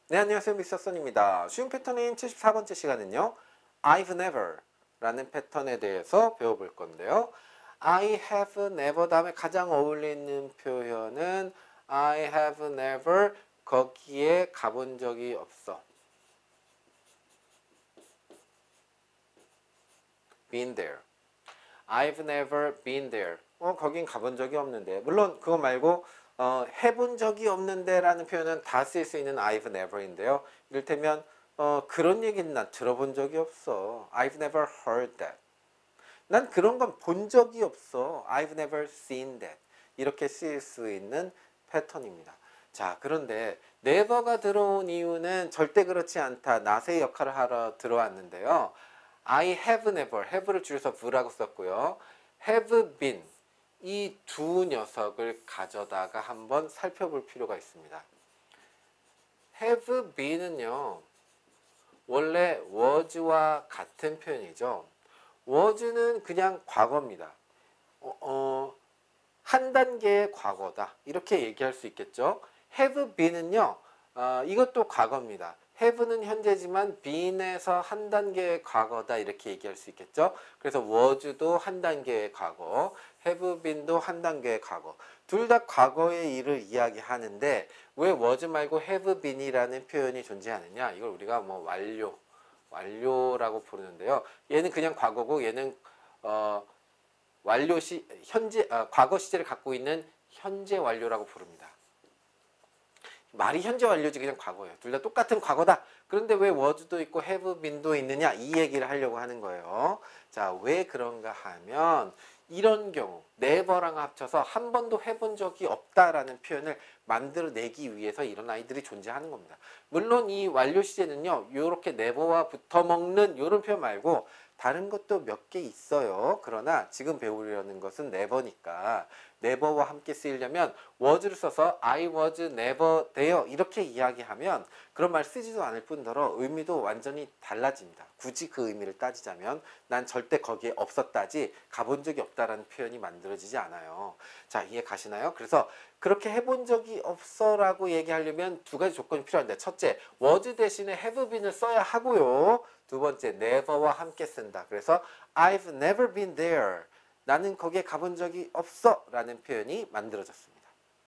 네, 안녕하세요. 미스터 son입니다. 쉬운 패턴인 74번째 시간은요. I've never 라는 패턴에 대해서 배워볼 건데요. I have never 다음에 가장 어울리는 표현은 I have never 거기에 가본 적이 없어. been there. I've never been there. 거긴 가본 적이 없는데. 물론 그거 말고 해본 적이 없는데 라는 표현은 다 쓸 수 있는 I've never인데요. 이를테면 그런 얘기는 난 들어본 적이 없어. I've never heard that. 난 그런 건 본 적이 없어. I've never seen that. 이렇게 쓰일 수 있는 패턴입니다. 자, 그런데 never가 들어온 이유는 절대 그렇지 않다. not의 역할을 하러 들어왔는데요. I have never, have를 줄여서 ve라고 썼고요. have been, 이 두 녀석을 가져다가 한번 살펴볼 필요가 있습니다. have been은요, 원래 was와 같은 표현이죠. was는 그냥 과거입니다. 한 단계의 과거다. 이렇게 얘기할 수 있겠죠. have been은요, 이것도 과거입니다. have는 현재지만 been에서 한 단계의 과거다. 이렇게 얘기할 수 있겠죠. 그래서 was도 한 단계의 과거, have been도 한 단계의 과거. 둘 다 과거의 일을 이야기하는데 왜 was 말고 have been이라는 표현이 존재하느냐? 이걸 우리가 뭐 완료라고 부르는데요. 얘는 그냥 과거고 얘는 과거 시제를 갖고 있는 현재 완료라고 부릅니다. 말이 현재 완료지 그냥 과거예요. 둘 다 똑같은 과거다. 그런데 왜 was도 있고 have been도 있느냐? 이 얘기를 하려고 하는 거예요. 자, 왜 그런가 하면 이런 경우 never랑 합쳐서 한 번도 해본 적이 없다라는 표현을 만들어내기 위해서 이런 아이들이 존재하는 겁니다. 물론 이 완료 시제는요. 이렇게 never와 붙어먹는 이런 표현 말고 다른 것도 몇 개 있어요. 그러나 지금 배우려는 것은 never니까 never와 함께 쓰이려면 was를 써서 I was never there 이렇게 이야기하면 그런 말 쓰지도 않을 뿐더러 의미도 완전히 달라집니다. 굳이 그 의미를 따지자면 난 절대 거기에 없었다지 가본 적이 없다라는 표현이 만들어지지 않아요. 자, 이해 가시나요? 그래서 그렇게 해본 적이 없어 라고 얘기하려면 두 가지 조건이 필요한데 첫째, was 대신에 have been을 써야 하고요. 두 번째, never와 함께 쓴다. 그래서 I've never been there. 나는 거기에 가본 적이 없어 라는 표현이 만들어졌습니다.